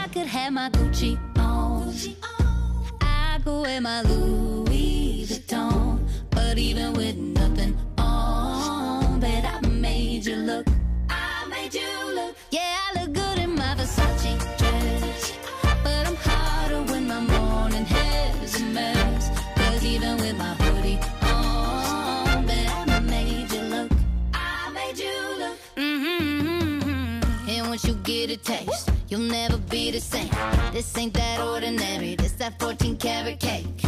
could have my Gucci on, I could wear my Louis Vuitton. But even with nothing on, bet I made you look. I made you look. Yeah, I look good in my Versace dress, but I'm hotter when my morning hair's a mess. Cause even with my hoodie on, bet I made you look. I made you look. And once you get a taste, you'll never be the same. This ain't that ordinary, this that 14 karat cake.